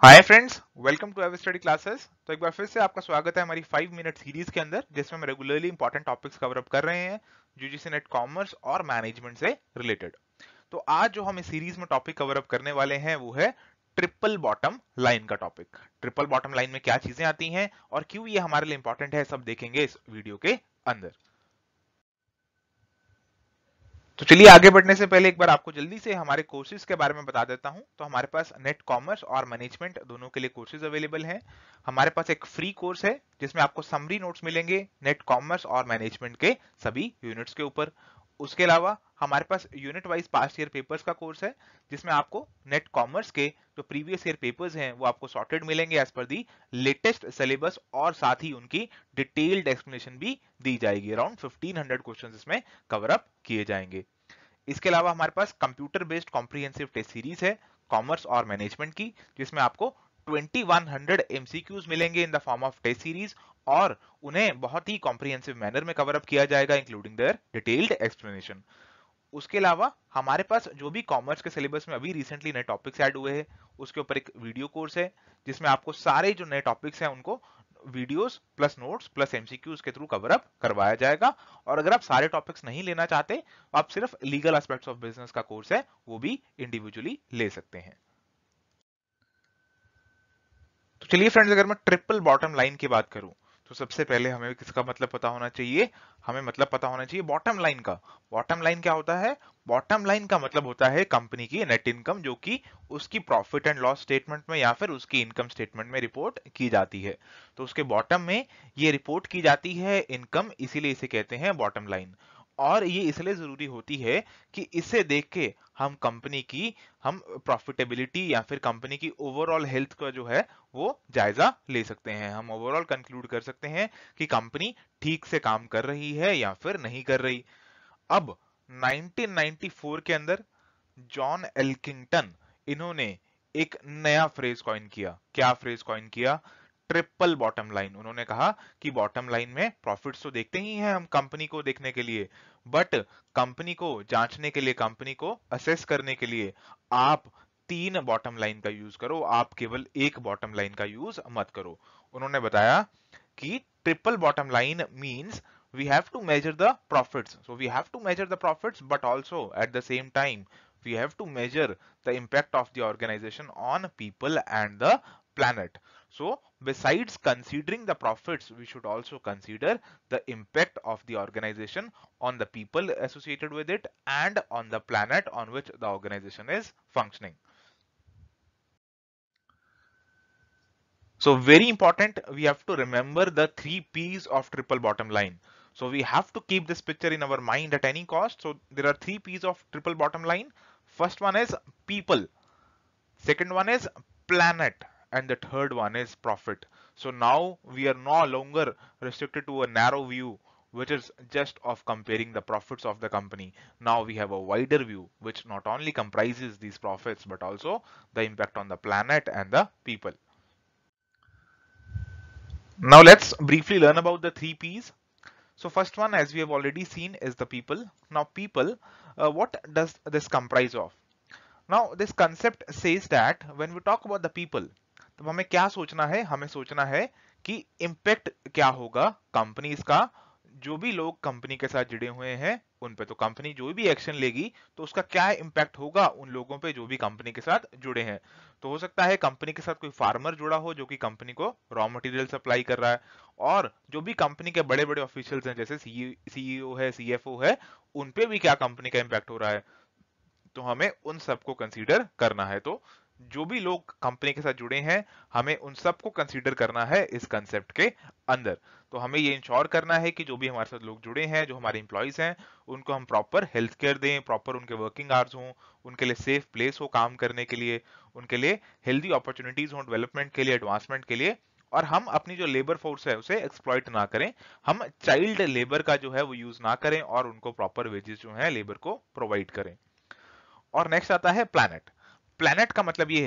Hi friends, welcome to Everstudy classes. तो एक बार फिर से आपका स्वागत है हमारी 5 मिनट सीरीज के अंदर, जिसमें हम regularly important topics cover up कर रहे हैं यूजीसी नेट कॉमर्स और मैनेजमेंट से रिलेटेड। तो आज जो हम इस सीरीज में टॉपिक कवर अप करने वाले हैं वो है ट्रिपल बॉटम लाइन का टॉपिक। ट्रिपल बॉटम लाइन में क्या चीजें आती हैं और क्यों ये हमारे लिए इंपॉर्टेंट है, सब देखेंगे इस वीडियो के अंदर। तो चलिए आगे बढ़ने से पहले एक बार आपको जल्दी से हमारे कोर्सेज के बारे में बता देता हूं। तो हमारे पास नेट कॉमर्स और मैनेजमेंट दोनों के लिए कोर्सेज अवेलेबल हैं। हमारे पास एक फ्री कोर्स है जिसमें आपको समरी नोट्स मिलेंगे नेट कॉमर्स और मैनेजमेंट के सभी यूनिट्स के ऊपर। उसके अलावा हमारे पास unit wise past year papers का कोर्स है जिसमें आपको नेट कॉमर्स के जो प्रीवियस ईयर पेपर्स हैं वो आपको सॉर्टेड मिलेंगे as per the latest syllabus, और साथ ही उनकी डिटेल्ड एक्सप्लेनेशन भी दी जाएगी। अराउंड 1500 क्वेश्चंस इसमें कवर अप किए जाएंगे। इसके अलावा हमारे पास computer based comprehensive test series है कॉमर्स और मैनेजमेंट की, जिसमें आपको 2100 एमसीक्यूज मिलेंगे in the form of test series, और उन्हें बहुत ही कॉम्प्रिहेंसिव मैनर में कवर अप किया जाएगा इंक्लूडिंग देयर डिटेल्ड एक्सप्लेनेशन। उसके अलावा हमारे पास जो भी कॉमर्स के सिलेबस में अभी रिसेंटली नए टॉपिक्स ऐड हुए हैं उसके ऊपर एक वीडियो कोर्स है जिसमें आपको सारे जो नए टॉपिक्स हैं उनको videos plus notes plus MCQs के थ्रू कवर अप करवाया जाएगा। और अगर आप सारे टॉपिक्स नहीं लेना चाहते तो आप सिर्फ लीगल एस्पेक्ट्स ऑफ बिजनेस का कोर्स है वो भी इंडिविजुअली ले सकते हैं। तो चलिए फ्रेंड्स, अगर मैं ट्रिपल बॉटम लाइन की बात करूं तो सबसे पहले हमें किसका मतलब पता होना चाहिए। हमें मतलब पता होना चाहिए बॉटम लाइन का। बॉटम लाइन क्या होता है? बॉटम लाइन का मतलब होता है कंपनी की नेट इनकम, जो कि उसकी प्रॉफिट एंड लॉस स्टेटमेंट में या फिर उसकी इनकम स्टेटमेंट में रिपोर्ट की जाती है। तो उसके बॉटम में ये रिपोर्ट की जाती है इनकम, इसीलिए इसे कहते हैं बॉटम लाइन। और ये इसलिए जरूरी होती है कि इसे देख के हम प्रॉफिटेबिलिटी या फिर कंपनी की ओवरऑल हेल्थ का जो है वो जायजा ले सकते हैं। हम ओवरऑल कंक्लूड कर सकते हैं कि कंपनी ठीक से काम कर रही है या फिर नहीं कर रही। अब 1994 के अंदर जॉन एल्किंगटन, इन्होंने एक नया फ्रेज कॉइन किया। क्या फ्रेज कॉइन किया? Triple bottom line. उन्होंने कहा कि बॉटम लाइन में प्रॉफिट्स तो देखते ही हैं हम कंपनी को देखने के लिए, बट कंपनी को जांचने के लिए, कंपनी को असेस करने के लिए आप 3 बॉटम लाइन का यूज करो, आप केवल एक बॉटम लाइन का यूज मत करो। उन्होंने बताया कि triple bottom line means we have to measure the profits. So we have to measure the profits, but also at the same time we have to measure the impact of the organization on people and the planet. So besides considering the profits, we should also consider the impact of the organization on the people associated with it and on the planet on which the organization is functioning. So very important, we have to remember the 3 P's of triple bottom line. So we have to keep this picture in our mind at any cost. So there are 3 P's of triple bottom line. First one is people, second one is planet, and the third one is profit. So now we are no longer restricted to a narrow view which is just of comparing the profits of the company. Now we have a wider view which not only comprises these profits but also the impact on the planet and the people. Now let's briefly learn about the 3 P's. So first one, as we have already seen, is the people. Now people, what does this comprise of? Now this concept says that when we talk about the people, तो हमें क्या सोचना है? हमें सोचना है कि impact क्या होगा कंपनीज का। जो भी लोग कंपनी के साथ जुड़े हुए हैं उन पे, तो कंपनी जो भी एक्शन लेगी तो उसका क्या इम्पैक्ट होगा उन लोगों पे जो भी कंपनी के साथ जुड़े हैं। तो हो सकता है कंपनी के साथ कोई फार्मर जुड़ा हो जो कि कंपनी को रॉ मटेरियल सप्लाई कर रहा है, और जो भी कंपनी के बड़े बड़े ऑफिशियल्स हैं जैसे सीईओ है, सीएफओ है, उन पे भी क्या कंपनी का इम्पैक्ट हो रहा है। तो हमें उन सबको कंसीडर करना है। तो जो भी लोग कंपनी के साथ जुड़े हैं हमें उन सबको कंसीडर करना है इस कंसेप्ट के अंदर। तो हमें ये इंश्योर करना है कि जो भी हमारे साथ लोग जुड़े हैं, जो हमारे एम्प्लॉइज हैं, उनको हम प्रॉपर हेल्थ केयर दें, प्रॉपर उनके वर्किंग आवर्स हों, उनके लिए सेफ प्लेस हो काम करने के लिए, उनके लिए हेल्दी अपॉर्चुनिटीज हों डेवलपमेंट के लिए, एडवांसमेंट के लिए, और हम अपनी जो लेबर फोर्स है उसे एक्सप्लॉइट ना करें। हम चाइल्ड लेबर का जो है वो यूज ना करें और उनको प्रॉपर वेजेस जो है लेबर को प्रोवाइड करें। और नेक्स्ट आता है प्लैनेट। प्लैनेट का मतलब ये है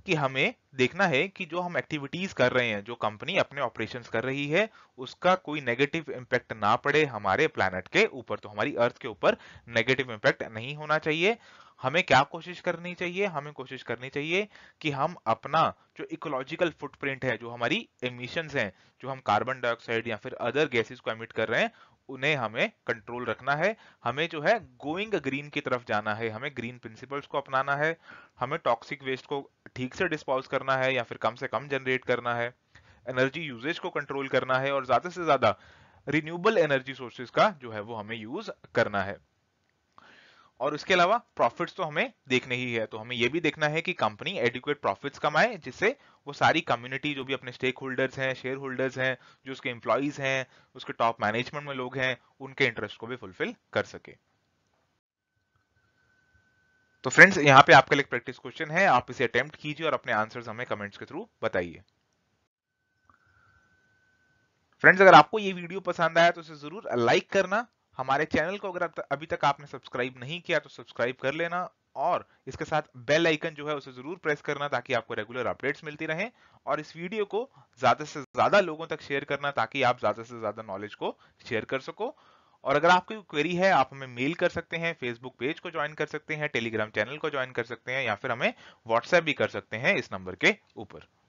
कि हमें देखना है कि जो हम एक्टिविटीज कर रहे हैं, जो कंपनी अपने ऑपरेशंस कर रही है, उसका कोई नेगेटिव इम्पैक्ट ना पड़े हमारे प्लैनेट के ऊपर, तो हमारी अर्थ के ऊपर नेगेटिव इम्पैक्ट नहीं होना चाहिए। हमें क्या कोशिश करनी चाहिए? हमें कोशिश करनी चाहिए कि हम अपना जो इकोलॉजिकल फुटप्रिंट है, जो हमारी एमिशंस हैं, जो हम कार्बन डाइऑक्साइड या फिर अदर गैसेस को एमिट कर रहे हैं, उन्हें हमें कंट्रोल रखना है। हमें जो है गोइंग ग्रीन की तरफ जाना है, हमें ग्रीन प्रिंसिपल्स को अपनाना है, हमें टॉक्सिक वेस्ट को ठीक से डिस्पोज करना है या फिर कम से कम जनरेट करना है, एनर्जी यूजेज को कंट्रोल करना है और ज्यादा से ज्यादा रिन्यूएबल एनर्जी सोर्सेज का जो है वो हमें यूज करना है। और उसके अलावा प्रॉफिट्स तो हमें देखने ही है, तो हमें यह भी देखना है कि कंपनी एडिक्वेट प्रॉफिट्स कमाए, जिससे वो सारी कम्युनिटी, जो भी अपने स्टेक होल्डर्स हैं, शेयर होल्डर्स हैं, जो उसके एम्प्लॉइज हैं, उसके टॉप मैनेजमेंट में लोग हैं, उनके इंटरेस्ट को भी फुलफिल कर सके। तो फ्रेंड्स, यहाँ पे आपके लिए एक प्रैक्टिस क्वेश्चन है, आप इसे अटेम्प्ट कीजिए और अपने आंसर्स हमें कमेंट्स के थ्रू बताइए। फ्रेंड्स, अगर आपको ये वीडियो पसंद आया तो इसे जरूर लाइक करना। हमारे चैनल को अगर अभी तक आपने सब्सक्राइब नहीं किया तो सब्सक्राइब कर लेना, और इसके साथ बेल आइकन जो है उसे जरूर प्रेस करना ताकि आपको रेगुलर अपडेट्स मिलती रहें। और इस वीडियो को ज्यादा से ज्यादा लोगों तक शेयर करना ताकि आप ज्यादा से ज्यादा नॉलेज को शेयर कर सको। और अगर आपकी क्वेरी है, आप हमें मेल कर सकते हैं, फेसबुक पेज को ज्वाइन कर सकते हैं, टेलीग्राम चैनल को ज्वाइन कर सकते हैं, या फिर हमें व्हाट्सएप भी कर सकते हैं इस नंबर के ऊपर।